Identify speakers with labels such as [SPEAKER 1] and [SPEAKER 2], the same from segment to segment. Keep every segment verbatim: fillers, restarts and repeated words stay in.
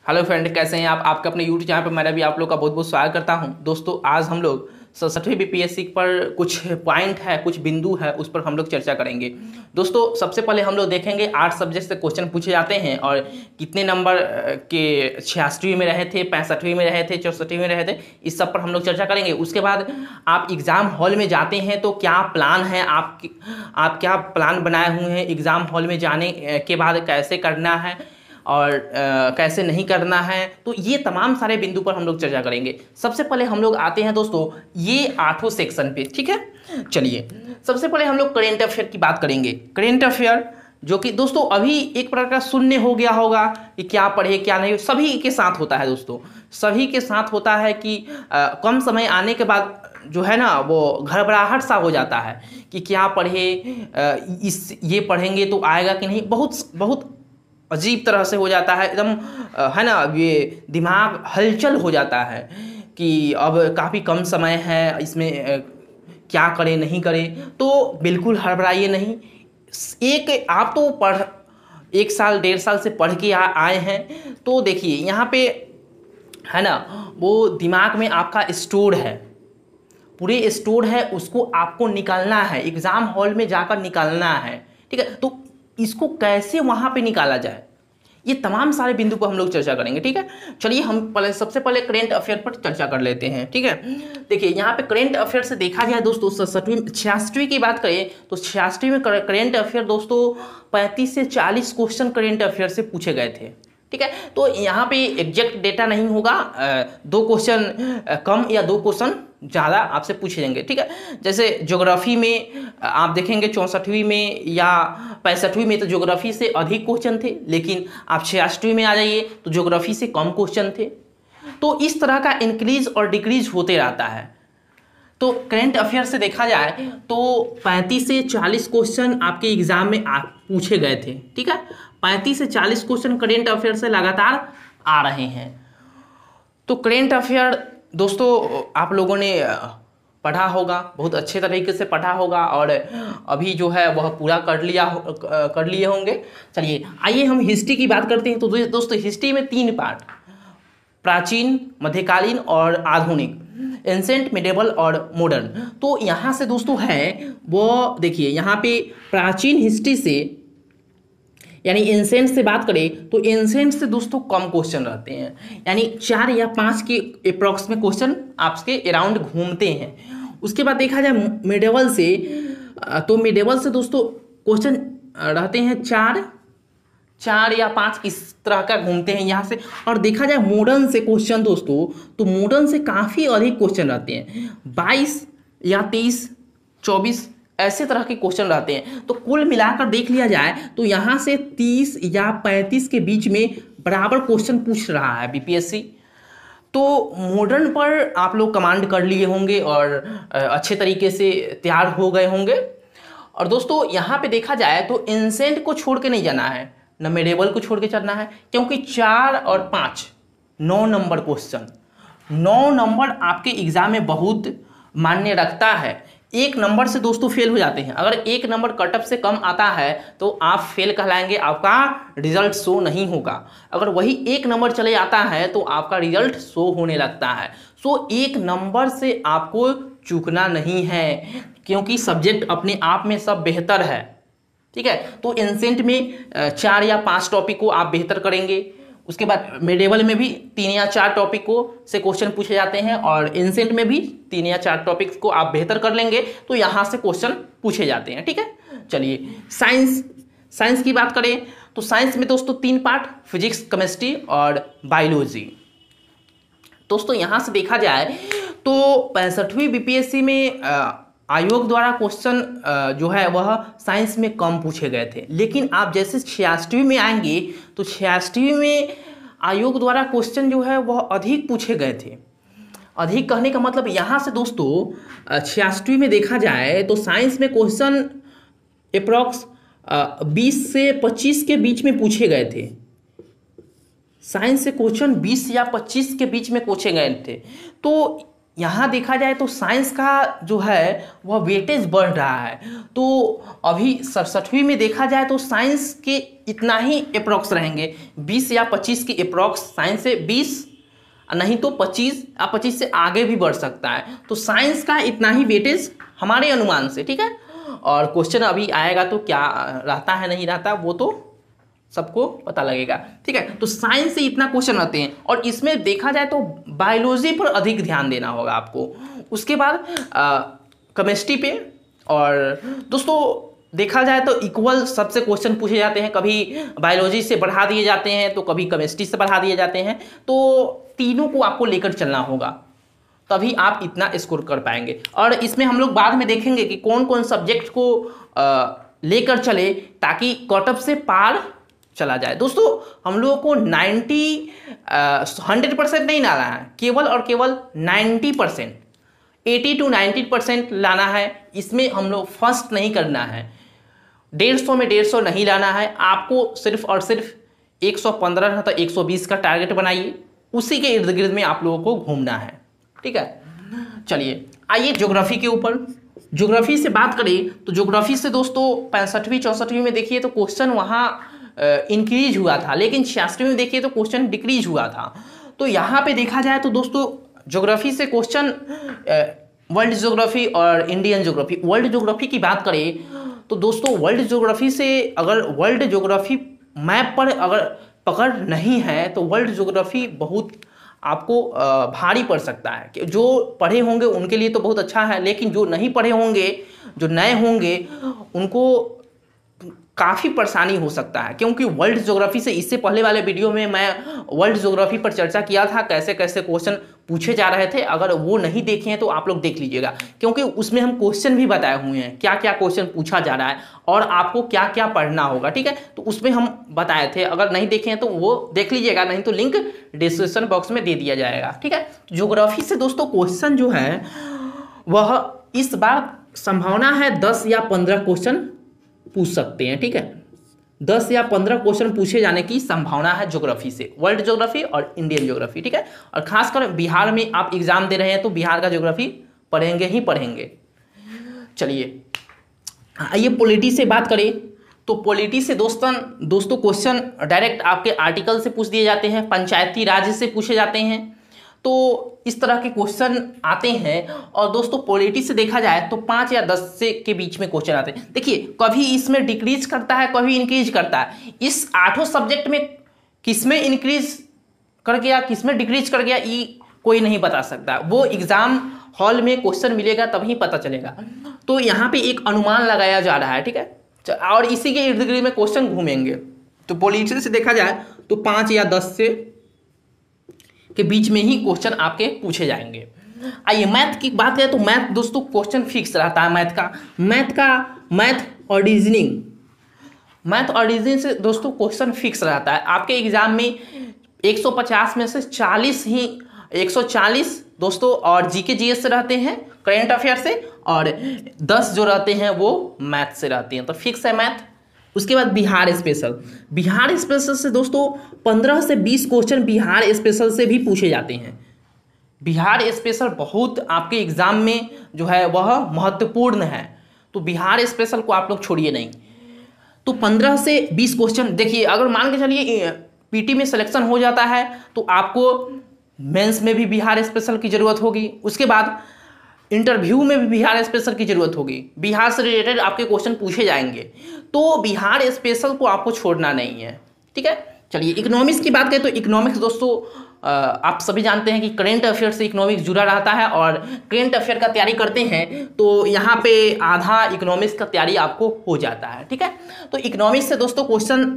[SPEAKER 1] Hello friend, कैसे हैं आप? आपके अपने यूट्यूब चैनल पर मेरा भी आप लोग का बहुत बहुत स्वागत करता हूं। दोस्तों, आज हम लोग सड़सठवीं बीपीएससी पर कुछ पॉइंट है, कुछ बिंदु है, उस पर हम लोग चर्चा करेंगे। दोस्तों, सबसे पहले हम लोग देखेंगे आठ सब्जेक्ट से क्वेश्चन पूछे जाते हैं और कितने नंबर के छियासठवीं में रहे थे, पैंसठवीं में रहे थे, चौसठवीं में रहे थे, इस सब पर हम लोग चर्चा करेंगे। उसके बाद आप एग्ज़ाम हॉल में जाते हैं तो क्या प्लान है, आप आप क्या प्लान बनाए हुए हैं एग्ज़ाम हॉल में जाने के बाद, कैसे करना है और आ, कैसे नहीं करना है, तो ये तमाम सारे बिंदु पर हम लोग चर्चा करेंगे। सबसे पहले हम लोग आते हैं दोस्तों ये आठों सेक्शन पे, ठीक है। चलिए, सबसे पहले हम लोग करेंट अफेयर की बात करेंगे। करेंट अफेयर जो कि दोस्तों अभी एक प्रकार का शून्य हो गया होगा कि क्या पढ़े क्या नहीं, सभी के साथ होता है दोस्तों, सभी के साथ होता है कि आ, कम समय आने के बाद जो है ना वो घबराहट सा हो जाता है कि क्या पढ़े, आ, इस ये पढ़ेंगे तो आएगा कि नहीं, बहुत बहुत अजीब तरह से हो जाता है एकदम, है ना, ये दिमाग हलचल हो जाता है कि अब काफ़ी कम समय है, इसमें क्या करें नहीं करें। तो बिल्कुल हड़बड़ाइए नहीं। एक आप तो पढ़ एक साल डेढ़ साल से पढ़ के आ, आए हैं, तो देखिए यहाँ पे है ना वो दिमाग में आपका स्टोर है, पूरे स्टोर है, उसको आपको निकालना है, एग्ज़ाम हॉल में जाकर निकालना है, ठीक है। तो इसको कैसे वहाँ पे निकाला जाए, ये तमाम सारे बिंदु पर हम लोग चर्चा करेंगे, ठीक है। चलिए, हम पहले सबसे पहले करेंट अफेयर पर चर्चा कर लेते हैं, ठीक है। देखिए यहाँ पे करेंट अफेयर से देखा जाए दोस्तों, सड़सठवीं छियासठवीं की बात करें तो छियासठवीं में करेंट अफेयर दोस्तों पैंतीस से चालीस क्वेश्चन करेंट अफेयर से पूछे गए थे, ठीक है। तो यहाँ पे एग्जैक्ट डेटा नहीं होगा, दो क्वेश्चन कम या दो क्वेश्चन ज़्यादा आपसे पूछे जाएंगे, ठीक है। जैसे ज्योग्राफी में आप देखेंगे चौंसठवीं में या पैंसठवीं में तो ज्योग्राफी से अधिक क्वेश्चन थे, लेकिन आप छियासठवीं में आ जाइए तो ज्योग्राफी से कम क्वेश्चन थे। तो इस तरह का इंक्रीज और डिक्रीज होते रहता है। तो करेंट अफेयर से देखा जाए तो पैंतीस से चालीस क्वेश्चन आपके एग्जाम में आ, पूछे गए थे, ठीक है। पैंतीस से चालीस क्वेश्चन करेंट अफेयर से लगातार आ रहे हैं। तो करेंट अफेयर दोस्तों आप लोगों ने पढ़ा होगा, बहुत अच्छे तरीके से पढ़ा होगा और अभी जो है वह पूरा कर लिया कर लिए होंगे। चलिए, आइए हम हिस्ट्री की बात करते हैं। तो दोस्तों हिस्ट्री में तीन पार्ट, प्राचीन, मध्यकालीन और आधुनिक, एंसेंट, मिडेवल और मॉडर्न। तो यहाँ से दोस्तों है वो देखिए, यहाँ पे प्राचीन हिस्ट्री से यानी एंसेंट से बात करें तो एंसेंट से दोस्तों कम क्वेश्चन रहते हैं, यानी चार या पाँच के अप्रॉक्स में क्वेश्चन आपके अराउंड घूमते हैं। उसके बाद देखा जाए मिडेवल से, तो मिडेवल से दोस्तों क्वेश्चन रहते हैं चार चार या पाँच, इस तरह का घूमते हैं यहाँ से। और देखा जाए मॉडर्न से क्वेश्चन दोस्तों, तो मॉडर्न से काफ़ी अधिक क्वेश्चन रहते हैं, बाईस या तेईस, चौबीस ऐसे तरह के क्वेश्चन रहते हैं। तो कुल मिलाकर देख लिया जाए तो यहाँ से तीस या पैंतीस के बीच में बराबर क्वेश्चन पूछ रहा है बीपीएससी। तो मॉडर्न पर आप लोग कमांड कर लिए होंगे और अच्छे तरीके से तैयार हो गए होंगे। और दोस्तों यहाँ पे देखा जाए तो एंसेंट को छोड़ के नहीं जाना है, न मिडेवल को छोड़ के चलना है, क्योंकि चार और पाँच नौ नंबर क्वेश्चन, नौ नंबर आपके एग्जाम में बहुत मान्य रखता है। एक नंबर से दोस्तों फेल हो जाते हैं, अगर एक नंबर कटअप से कम आता है तो आप फेल कहलाएंगे, आपका रिजल्ट शो नहीं होगा। अगर वही एक नंबर चले आता है तो आपका रिजल्ट शो होने लगता है। सो एक नंबर से आपको चूकना नहीं है, क्योंकि सब्जेक्ट अपने आप में सब बेहतर है, ठीक है। तो एंसेंट में चार या पाँच टॉपिक को आप बेहतर करेंगे। उसके बाद मिडेवल में भी तीन या चार टॉपिक को से क्वेश्चन पूछे जाते हैं और एंसेंट में भी तीन या चार टॉपिक्स को आप बेहतर कर लेंगे तो यहाँ से क्वेश्चन पूछे जाते हैं, ठीक है। चलिए, साइंस साइंस की बात करें तो साइंस में दोस्तों तीन पार्ट, फिजिक्स, केमिस्ट्री और बायोलॉजी। दोस्तों यहाँ से देखा जाए तो पैंसठवीं बीपीएससी में आ, आयोग द्वारा क्वेश्चन जो है वह साइंस में कम पूछे गए थे, लेकिन आप जैसे छियासठवीं में आएंगे तो छियासठवीं में आयोग द्वारा क्वेश्चन जो है वह अधिक पूछे गए थे। अधिक कहने का मतलब यहाँ से दोस्तों छियासठवीं में देखा जाए तो साइंस में क्वेश्चन अप्रॉक्स बीस से पच्चीस के बीच में पूछे गए थे। साइंस से क्वेश्चन बीस या पच्चीस के बीच में पूछे गए थे। तो यहाँ देखा जाए तो साइंस का जो है वह वेटेज बढ़ रहा है। तो अभी सड़सठवीं में देखा जाए तो साइंस के इतना ही अप्रॉक्स रहेंगे, बीस या पच्चीस के अप्रॉक्स साइंस से, बीस नहीं तो पच्चीस या पच्चीस से आगे भी बढ़ सकता है। तो साइंस का इतना ही वेटेज हमारे अनुमान से, ठीक है। और क्वेश्चन अभी आएगा तो क्या रहता है नहीं रहता वो तो सबको पता लगेगा, ठीक है। तो साइंस से इतना क्वेश्चन आते हैं और इसमें देखा जाए तो बायोलॉजी पर अधिक ध्यान देना होगा आपको। उसके बाद केमिस्ट्री पे, और दोस्तों देखा जाए तो इक्वल सबसे क्वेश्चन पूछे जाते हैं, कभी बायोलॉजी से बढ़ा दिए जाते हैं तो कभी केमिस्ट्री से बढ़ा दिए जाते हैं। तो तीनों को आपको लेकर चलना होगा, तभी आप इतना स्कोर कर पाएंगे। और इसमें हम लोग बाद में देखेंगे कि कौन कौन सब्जेक्ट को लेकर चले ताकि कट ऑफ से पार चला जाए। दोस्तों हम लोगों को नाइन्टी हंड्रेड परसेंट नहीं लाना है, केवल और केवल ninety percent, eighty two ninety percent लाना है। इसमें हम लोग फर्स्ट नहीं करना है, डेढ़ सौ में डेढ़ सौ नहीं लाना है आपको, सिर्फ और सिर्फ एक सौ पंद्रह तो एक सौ बीस का टारगेट बनाइए, उसी के इर्द गिर्द में आप लोगों को घूमना है, ठीक है। चलिए आइए ज्योग्राफी के ऊपर। ज्योग्राफी से बात करें तो ज्योग्राफी से दोस्तों पैंसठवीं चौंसठवीं में देखिए तो क्वेश्चन वहाँ इंक्रीज हुआ था, लेकिन छियासठवीं में देखिए तो क्वेश्चन डिक्रीज हुआ था। तो यहाँ पे देखा जाए तो दोस्तों ज्योग्राफी से क्वेश्चन, वर्ल्ड ज्योग्राफी और इंडियन ज्योग्राफी। वर्ल्ड ज्योग्राफी की बात करें तो दोस्तों वर्ल्ड ज्योग्राफी से अगर वर्ल्ड ज्योग्राफी मैप पर अगर पकड़ नहीं है तो वर्ल्ड ज्योग्राफी बहुत आपको भारी पड़ सकता है। कि जो पढ़े होंगे उनके लिए तो बहुत अच्छा है, लेकिन जो नहीं पढ़े होंगे, जो नए होंगे, उनको काफ़ी परेशानी हो सकता है। क्योंकि वर्ल्ड ज्योग्राफी से इससे पहले वाले वीडियो में मैं वर्ल्ड ज्योग्राफी पर चर्चा किया था, कैसे कैसे क्वेश्चन पूछे जा रहे थे। अगर वो नहीं देखे हैं तो आप लोग देख लीजिएगा, क्योंकि उसमें हम क्वेश्चन भी बताए हुए हैं, क्या क्या क्वेश्चन पूछा जा रहा है और आपको क्या क्या पढ़ना होगा, ठीक है। तो उसमें हम बताए थे, अगर नहीं देखे हैं तो वो देख लीजिएगा, नहीं तो लिंक डिस्क्रिप्शन बॉक्स में दे दिया जाएगा, ठीक है। ज्योग्राफी से दोस्तों क्वेश्चन जो है वह इस बार संभावना है दस या पंद्रह क्वेश्चन पूछ सकते हैं, ठीक है। दस या पंद्रह क्वेश्चन पूछे जाने की संभावना है ज्योग्राफी से, वर्ल्ड ज्योग्राफी और इंडियन ज्योग्राफी, ठीक है। और खासकर बिहार में आप एग्जाम दे रहे हैं तो बिहार का ज्योग्राफी पढ़ेंगे ही पढ़ेंगे। चलिए आइए पॉलिटी से बात करें तो पॉलिटी से दोस्तों दोस्तों क्वेश्चन डायरेक्ट आपके आर्टिकल से पूछ दिए जाते हैं, पंचायती राज से पूछे जाते हैं, तो इस तरह के क्वेश्चन आते हैं। और दोस्तों पॉलिटी से देखा जाए तो पाँच या दस से के बीच में क्वेश्चन आते हैं। देखिए कभी इसमें डिक्रीज करता है, कभी इंक्रीज करता है। इस आठों सब्जेक्ट में किसमें इंक्रीज कर गया, किसमें डिक्रीज कर गया, ये कोई नहीं बता सकता। वो एग्जाम हॉल में क्वेश्चन मिलेगा तभी पता चलेगा। तो यहाँ पे एक अनुमान लगाया जा रहा है, ठीक है, और इसी के इर्द गिर्द में क्वेश्चन घूमेंगे। तो पॉलिटी से देखा जाए तो पाँच या दस से के बीच में ही क्वेश्चन आपके पूछे जाएंगे। आइए मैथ की बात करें तो मैथ दोस्तों क्वेश्चन फिक्स रहता है। मैथ का मैथ का मैथ और रीजनिंग मैथ और रीजनिंग से दोस्तों क्वेश्चन फिक्स रहता है। आपके एग्जाम में एक सौ पचास में से चालीस ही एक सौ चालीस दोस्तों और जीके जीएस से रहते हैं, करेंट अफेयर से, और दस जो रहते हैं वो मैथ से रहते हैं। तो फिक्स है मैथ। उसके बाद बिहार स्पेशल बिहार स्पेशल से दोस्तों पंद्रह से बीस क्वेश्चन बिहार स्पेशल से भी पूछे जाते हैं। बिहार स्पेशल बहुत आपके एग्जाम में जो है वह महत्वपूर्ण है, तो बिहार स्पेशल को आप लोग छोड़िए नहीं। तो पंद्रह से बीस क्वेश्चन देखिए, अगर मान के चलिए पीटी में सिलेक्शन हो जाता है तो आपको मेंस में भी बिहार स्पेशल की ज़रूरत होगी, उसके बाद इंटरव्यू में भी बिहार स्पेशल की ज़रूरत होगी। बिहार से रिलेटेड आपके क्वेश्चन पूछे जाएंगे, तो बिहार स्पेशल को आपको छोड़ना नहीं है, ठीक है। चलिए इकोनॉमिक्स की बात करें तो इकोनॉमिक्स दोस्तों आप सभी जानते हैं कि करेंट अफेयर से इकोनॉमिक्स जुड़ा रहता है, और करेंट अफेयर का तैयारी करते हैं तो यहाँ पे आधा इकोनॉमिक्स का तैयारी आपको हो जाता है, ठीक है। तो इकोनॉमिक्स से दोस्तों क्वेश्चन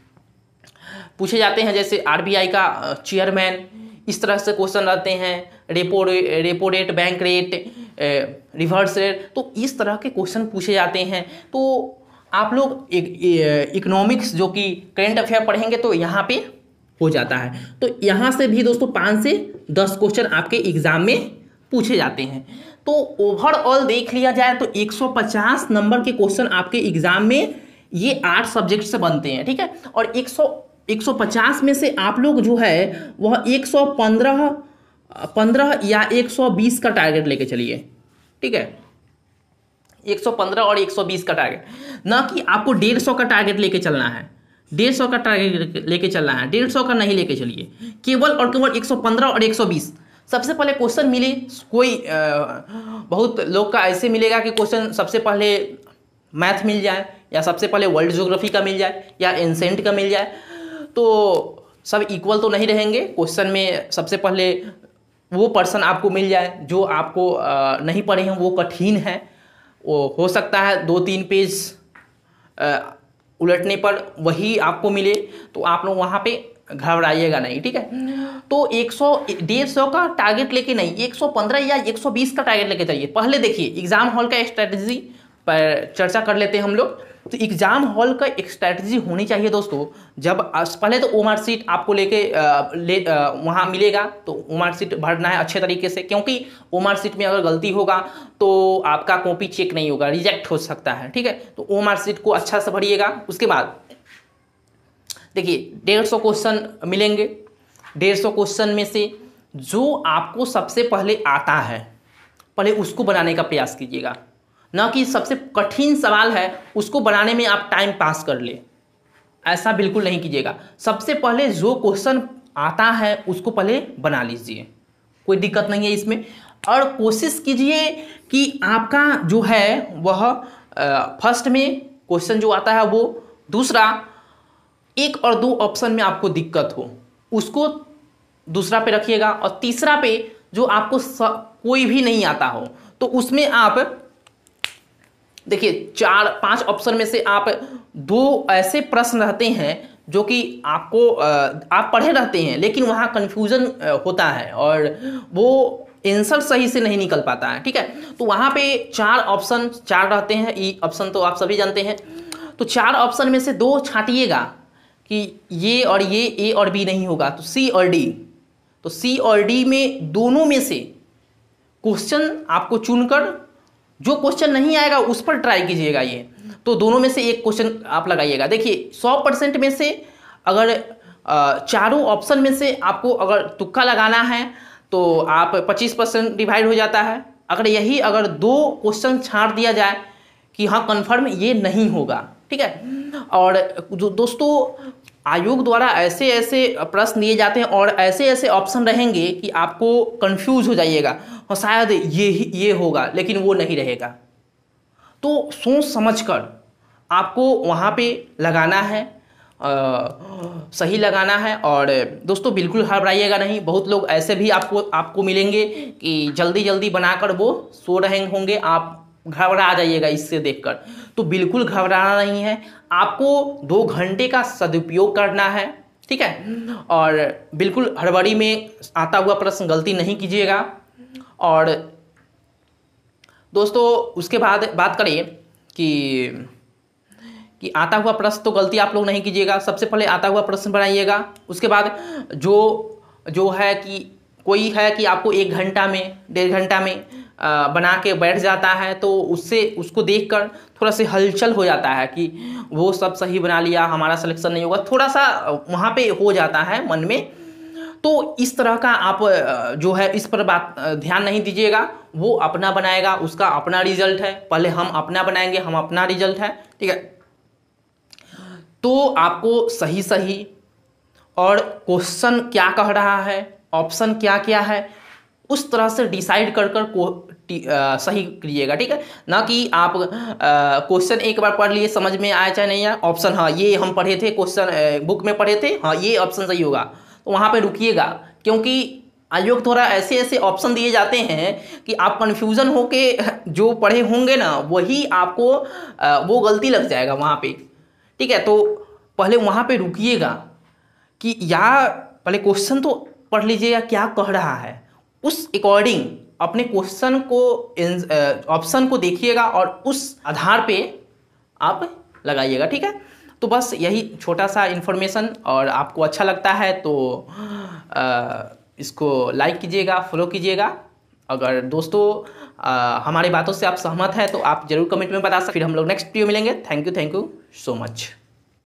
[SPEAKER 1] पूछे जाते हैं, जैसे आरबीआई का चेयरमैन, इस तरह से क्वेश्चन रहते हैं, repo repo rate, bank rate, reverse rate, तो इस तरह के क्वेश्चन पूछे जाते हैं। तो आप लोग इकोनॉमिक्स जो कि करेंट अफेयर पढ़ेंगे तो यहाँ पे हो जाता है। तो यहाँ से भी दोस्तों पाँच से दस क्वेश्चन आपके एग्जाम में पूछे जाते हैं। तो ओवरऑल देख लिया जाए तो एक सौ पचास नंबर के क्वेश्चन आपके एग्जाम में ये आठ सब्जेक्ट से बनते हैं, ठीक है। और एक सौ एक सौ पचास में से आप लोग जो है वह एक सौ पंद्रह पंद्रह या एक सौ बीस का टारगेट लेके चलिए, ठीक है, एक सौ पंद्रह और एक सौ बीस का टारगेट, ना कि आपको डेढ़ सौ का टारगेट लेके चलना है। डेढ़ सौ का टारगेट लेके चलना है, डेढ़ सौ का नहीं लेके चलिए, केवल और केवल एक सौ पंद्रह और एक सौ बीस। सबसे पहले क्वेश्चन मिले, कोई आ, बहुत लोग का ऐसे मिलेगा कि क्वेश्चन सबसे पहले मैथ मिल जाए, या सबसे पहले वर्ल्ड ज्योग्राफी का मिल जाए, या एंसेंट का मिल जाए, तो सब इक्वल तो नहीं रहेंगे। क्वेश्चन में सबसे पहले वो पर्सन आपको मिल जाए जो आपको आ, नहीं पढ़े हैं, वो कठिन है, वो हो सकता है दो तीन पेज आ, उलटने पर वही आपको मिले, तो आप लोग वहाँ पे घबराइएगा नहीं, ठीक है। तो एक सौ डेढ़ सौ का टारगेट लेके नहीं, एक सौ पंद्रह या एक सौ बीस का टारगेट लेके चाहिए। पहले देखिए एग्जाम हॉल का स्ट्रेटजी पर चर्चा कर लेते हैं हम लोग। तो एग्जाम हॉल का एक स्ट्रेटजी होनी चाहिए दोस्तों। जब पहले तो ओमार सीट आपको लेके ले वहाँ मिलेगा, तो ओमार सीट भरना है अच्छे तरीके से, क्योंकि ओमार सीट में अगर गलती होगा तो आपका कॉपी चेक नहीं होगा, रिजेक्ट हो सकता है, ठीक है। तो ओमार सीट को अच्छा से भरिएगा। उसके बाद देखिए डेढ़ सौ क्वेश्चन मिलेंगे, डेढ़ सौ क्वेश्चन में से जो आपको सबसे पहले आता है पहले उसको बनाने का प्रयास कीजिएगा, ना कि सबसे कठिन सवाल है उसको बनाने में आप टाइम पास कर ले, ऐसा बिल्कुल नहीं कीजिएगा। सबसे पहले जो क्वेश्चन आता है उसको पहले बना लीजिए, कोई दिक्कत नहीं है इसमें। और कोशिश कीजिए कि आपका जो है वह फर्स्ट में क्वेश्चन जो आता है वो, दूसरा एक और दो ऑप्शन में आपको दिक्कत हो उसको दूसरा पे रखिएगा, और तीसरा पे जो आपको कोई भी नहीं आता हो तो उसमें आप देखिए चार पांच ऑप्शन में से आप दो ऐसे प्रश्न रहते हैं जो कि आपको आप पढ़े रहते हैं लेकिन वहाँ कन्फ्यूजन होता है और वो आंसर सही से नहीं निकल पाता है, ठीक है। तो वहाँ पे चार ऑप्शन चार रहते हैं, ई ऑप्शन तो आप सभी जानते हैं। तो चार ऑप्शन में से दो छांटिएगा कि ये और ये, ए और बी नहीं होगा तो सी और डी। तो सी और डी में दोनों में से क्वेश्चन आपको चुनकर जो क्वेश्चन नहीं आएगा उस पर ट्राई कीजिएगा। ये तो दोनों में से एक क्वेश्चन आप लगाइएगा। देखिए सौ परसेंट में से अगर चारों ऑप्शन में से आपको अगर तुक्का लगाना है तो आप पच्चीस परसेंट डिवाइड हो जाता है। अगर यही अगर दो क्वेश्चन छांट दिया जाए कि हाँ कन्फर्म ये नहीं होगा, ठीक है। और दोस्तों आयोग द्वारा ऐसे ऐसे प्रश्न दिए जाते हैं और ऐसे ऐसे ऑप्शन रहेंगे कि आपको कंफ्यूज हो जाइएगा और शायद ये ही ये होगा, लेकिन वो नहीं रहेगा। तो सोच समझकर आपको वहाँ पे लगाना है, आ, सही लगाना है। और दोस्तों बिल्कुल घबराइएगा नहीं। बहुत लोग ऐसे भी आपको आपको मिलेंगे कि जल्दी जल्दी बनाकर वो सो रहे होंगे, आप घबरा जाइएगा इससे देखकर। तो बिल्कुल घबराना नहीं है, आपको दो घंटे का सदुपयोग करना है, ठीक है। और बिल्कुल हड़बड़ी में आता हुआ प्रश्न गलती नहीं कीजिएगा। और दोस्तों उसके बाद बात करें कि कि आता हुआ प्रश्न तो गलती आप लोग नहीं कीजिएगा। सबसे पहले आता हुआ प्रश्न बनाइएगा। उसके बाद जो जो है कि कोई है कि आपको एक घंटा में डेढ़ घंटा में आ, बना के बैठ जाता है, तो उससे उसको देखकर थोड़ा सा हलचल हो जाता है कि वो सब सही बना लिया, हमारा सिलेक्शन नहीं होगा, थोड़ा सा वहाँ पे हो जाता है मन में। तो इस तरह का आप जो है इस पर बात ध्यान नहीं दीजिएगा। वो अपना बनाएगा, उसका अपना रिजल्ट है। पहले हम अपना बनाएंगे, हम अपना रिजल्ट है, ठीक है। तो आपको सही सही और क्वेश्चन क्या कह रहा है, ऑप्शन क्या क्या है, उस तरह से डिसाइड कर कर को आ, सही करिएगा, ठीक है। ना कि आप क्वेश्चन एक बार पढ़ लिए, समझ में आया चाहे नहीं आया, ऑप्शन हाँ ये हम पढ़े थे, क्वेश्चन बुक में पढ़े थे, हाँ ये ऑप्शन सही होगा, तो वहाँ पे रुकिएगा। क्योंकि आयोग द्वारा ऐसे ऐसे ऑप्शन दिए जाते हैं कि आप कन्फ्यूज़न होके जो पढ़े होंगे ना वही आपको आ, वो गलती लग जाएगा वहाँ पे, ठीक है। तो पहले वहाँ पे रुकिएगा कि या पहले क्वेश्चन तो पढ़ लीजिएगा क्या कह रहा है, उस अकॉर्डिंग अपने क्वेश्चन को ऑप्शन को देखिएगा और उस आधार पे आप लगाइएगा, ठीक है। तो बस यही छोटा सा इन्फॉर्मेशन, और आपको अच्छा लगता है तो आ, इसको लाइक कीजिएगा, फॉलो कीजिएगा। अगर दोस्तों आ, हमारी बातों से आप सहमत हैं तो आप जरूर कमेंट में बता सकते। फिर हम लोग नेक्स्ट वीडियो मिलेंगे। Thank you thank you so much.